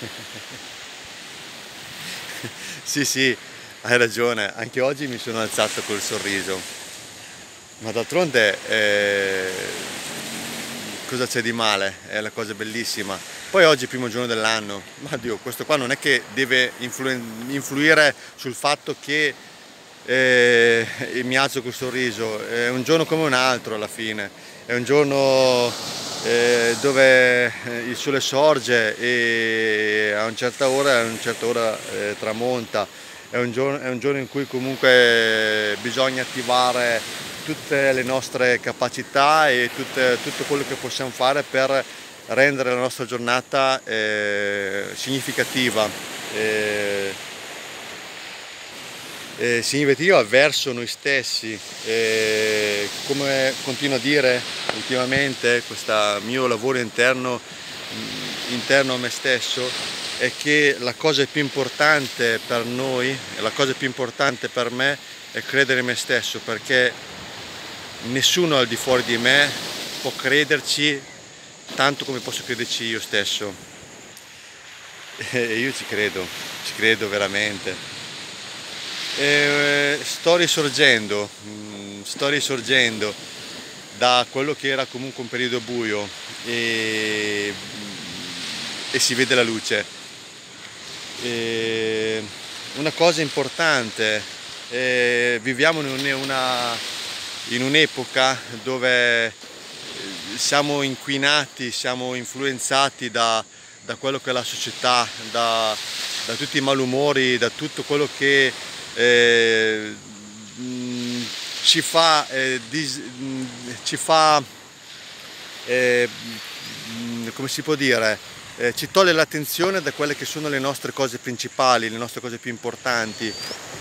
Sì, sì, hai ragione, anche oggi mi sono alzato col sorriso, ma d'altronde cosa c'è di male? È la cosa bellissima. Poi oggi è il primo giorno dell'anno, ma Dio, questo qua non è che deve influire sul fatto che mi alzo col sorriso, è un giorno come un altro alla fine, è un giorno dove il sole sorge e a una certa ora tramonta, è un giorno in cui comunque bisogna attivare tutte le nostre capacità e tutto quello che possiamo fare per rendere la nostra giornata significativa. Significativa verso noi stessi, come continuo a dire ultimamente, questo mio lavoro interno a me stesso, è che la cosa più importante per noi e la cosa più importante per me è credere in me stesso, perché nessuno al di fuori di me può crederci tanto come posso crederci io stesso, e io ci credo veramente. Sto risorgendo da quello che era comunque un periodo buio e si vede la luce. Una cosa importante, viviamo in un'epoca dove siamo inquinati, siamo influenzati da quello che è la società, da tutti i malumori, da tutto quello che ci fa come si può dire, ci toglie l'attenzione da quelle che sono le nostre cose principali, le nostre cose più importanti,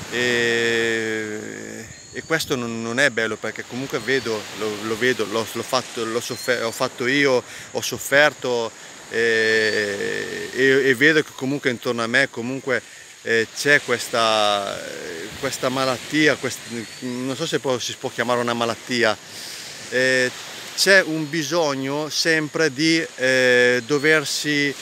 e questo non è bello, perché comunque lo vedo, ho fatto io, ho sofferto, e vedo che comunque intorno a me comunque c'è questa malattia, non so se si può chiamare una malattia, c'è un bisogno sempre di dover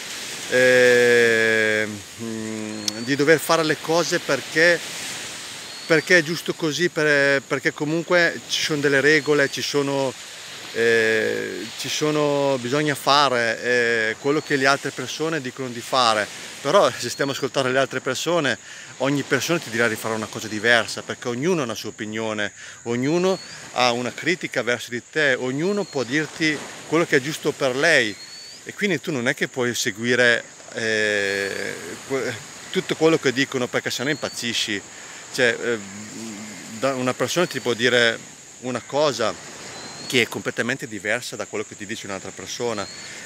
fare le cose perché è giusto così, perché comunque ci sono delle regole, bisogna fare quello che le altre persone dicono di fare. Però se stiamo ascoltando le altre persone, ogni persona ti dirà di fare una cosa diversa, perché ognuno ha una sua opinione, ognuno ha una critica verso di te, ognuno può dirti quello che è giusto per lei, e quindi tu non è che puoi seguire tutto quello che dicono, perché sennò impazzisci. Cioè, una persona ti può dire una cosa che è completamente diversa da quello che ti dice un'altra persona,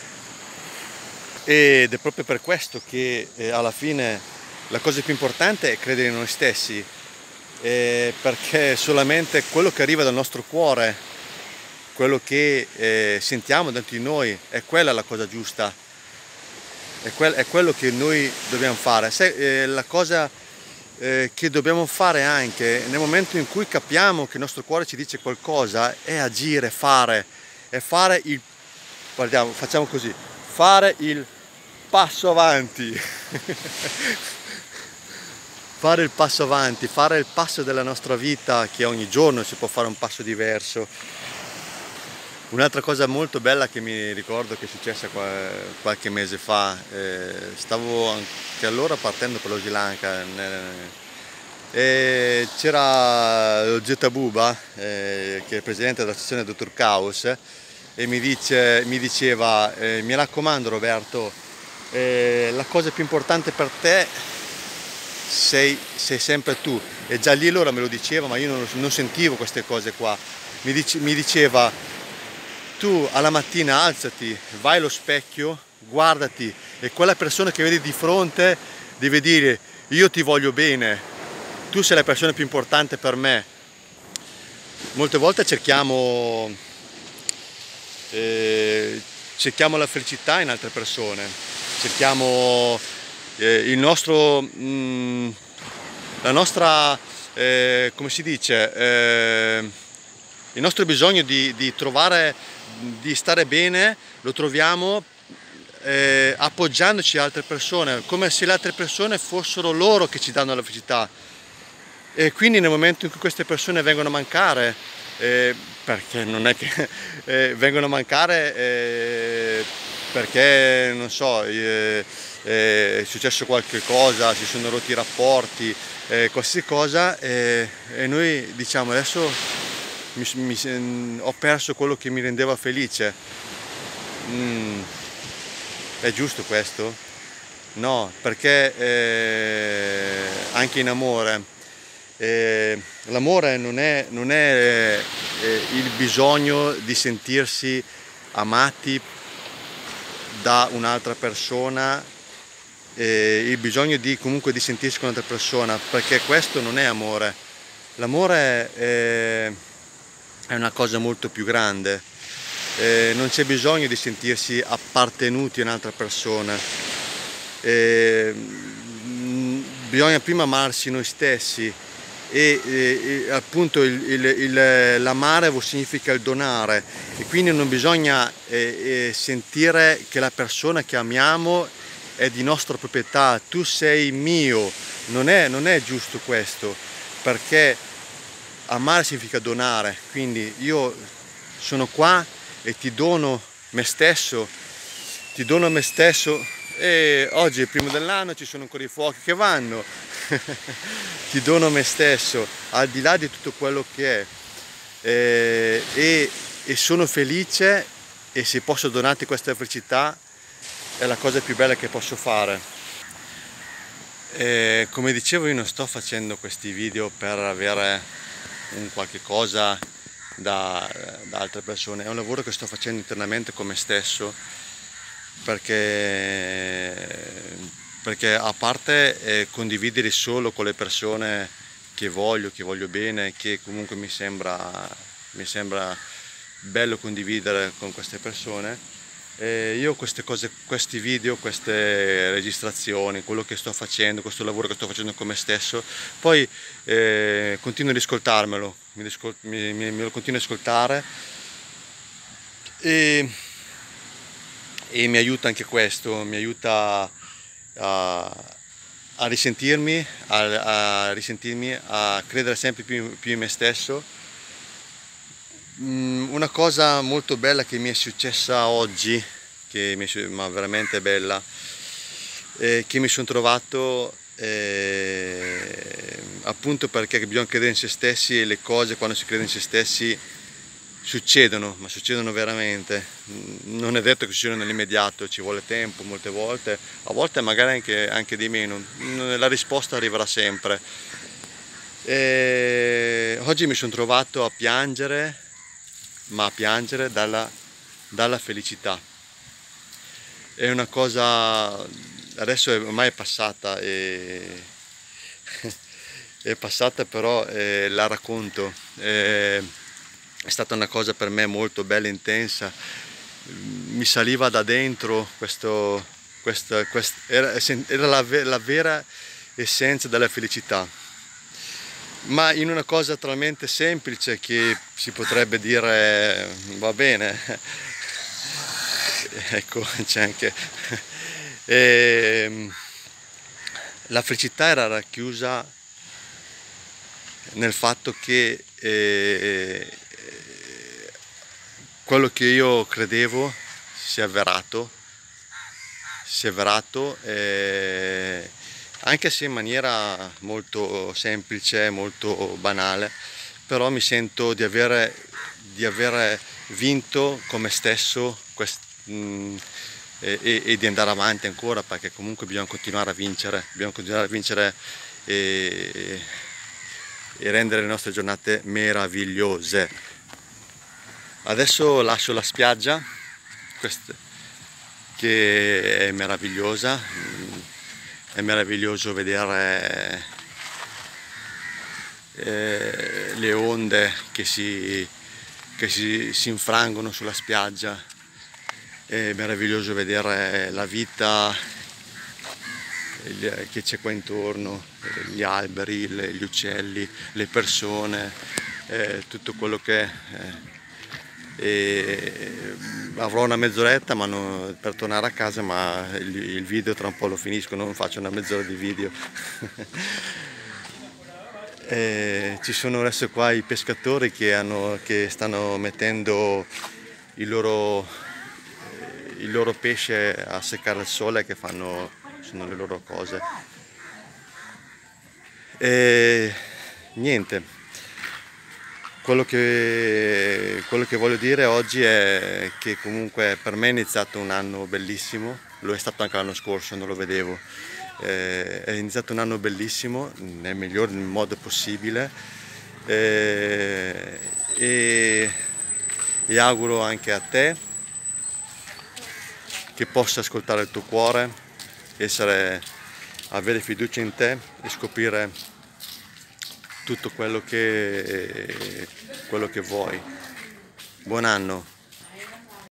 ed è proprio per questo che alla fine la cosa più importante è credere in noi stessi, perché solamente quello che arriva dal nostro cuore, quello che sentiamo dentro di noi, è quella la cosa giusta, è quello che noi dobbiamo fare. La cosa che dobbiamo fare anche nel momento in cui capiamo che il nostro cuore ci dice qualcosa è agire, fare facciamo così, fare il passo avanti fare il passo avanti, fare il passo della nostra vita, che ogni giorno si può fare un passo diverso. Un'altra cosa molto bella che mi ricordo che è successa qualche mese fa, stavo anche allora partendo per lo Sri Lanka, e c'era lo Zeta Buba, che è il presidente dell'associazione Dr. Caos, e mi diceva mi raccomando Roberto, la cosa più importante per te sei sempre tu. E già lì allora me lo diceva, ma io non sentivo queste cose qua. Mi diceva: tu alla mattina alzati, vai allo specchio, guardati, e quella persona che vedi di fronte deve dire: io ti voglio bene, tu sei la persona più importante per me. Molte volte cerchiamo la felicità in altre persone, cerchiamo la nostra, come si dice, il nostro bisogno di trovare, di stare bene, lo troviamo appoggiandoci a altre persone, come se le altre persone fossero loro che ci danno la felicità. E quindi nel momento in cui queste persone vengono a mancare, perché non è che vengono a mancare perché non so, è successo qualche cosa, si sono rotti i rapporti, qualsiasi cosa, e noi diciamo adesso ho perso quello che mi rendeva felice. È giusto questo? No, perché anche in amore l'amore non è il bisogno di sentirsi amati da un'altra persona, il bisogno di comunque di sentirsi con un'altra persona, perché questo non è amore. L'amore è una cosa molto più grande, non c'è bisogno di sentirsi appartenuti a un'altra persona, bisogna prima amarsi noi stessi. E appunto l'amare significa il donare, e quindi non bisogna sentire che la persona che amiamo è di nostra proprietà, tu sei mio, non è giusto questo, perché amare significa donare, quindi io sono qua e ti dono me stesso, e oggi è il primo dell'anno, ci sono ancora i fuochi che vanno, ti dono me stesso, al di là di tutto quello che è, e sono felice, e se posso donarti questa felicità è la cosa più bella che posso fare. Come dicevo, io non sto facendo questi video per avere un qualche cosa da altre persone, è un lavoro che sto facendo internamente con me stesso, perché a parte condividere solo con le persone che voglio bene, che comunque mi sembra bello condividere con queste persone, io queste cose, questi video, queste registrazioni, quello che sto facendo, questo lavoro che sto facendo con me stesso, poi continuo ad ascoltarmelo, me lo continuo ad ascoltare, e mi aiuta anche questo, mi aiuta a risentirmi, a credere sempre più in me stesso. Una cosa molto bella che mi è successa oggi, ma veramente bella, che mi sono trovato, appunto perché bisogna credere in se stessi, e le cose quando si crede in se stessi succedono, ma succedono veramente. Non è detto che succedano nell'immediato, ci vuole tempo molte volte, a volte magari anche di meno, la risposta arriverà sempre. Oggi mi sono trovato a piangere, ma a piangere dalla felicità. È una cosa, adesso ormai è passata, è passata, però la racconto. È stata una cosa per me molto bella e intensa, mi saliva da dentro era la vera essenza della felicità, ma in una cosa talmente semplice che si potrebbe dire va bene, ecco, c'è anche la felicità era racchiusa nel fatto che quello che io credevo si è avverato, anche se in maniera molto semplice, molto banale, però mi sento di avere vinto con me stesso e di andare avanti ancora, perché comunque bisogna continuare a vincere, e rendere le nostre giornate meravigliose. Adesso lascio la spiaggia, che è meravigliosa, è meraviglioso vedere le onde che si infrangono sulla spiaggia, è meraviglioso vedere la vita che c'è qua intorno, gli alberi, gli uccelli, le persone, tutto quello che e avrò una mezz'oretta per tornare a casa, ma il video tra un po' lo finisco, non faccio una mezz'ora di video. Ci sono adesso qua i pescatori che stanno mettendo il loro pesce a seccare al sole, che sono le loro cose. E niente, quello che voglio dire oggi è che comunque per me è iniziato un anno bellissimo, lo è stato anche l'anno scorso, non lo vedevo. È iniziato un anno bellissimo nel miglior modo possibile, e auguro anche a te che possa ascoltare il tuo cuore, avere fiducia in te e scoprire tutto quello che vuoi. Buon anno!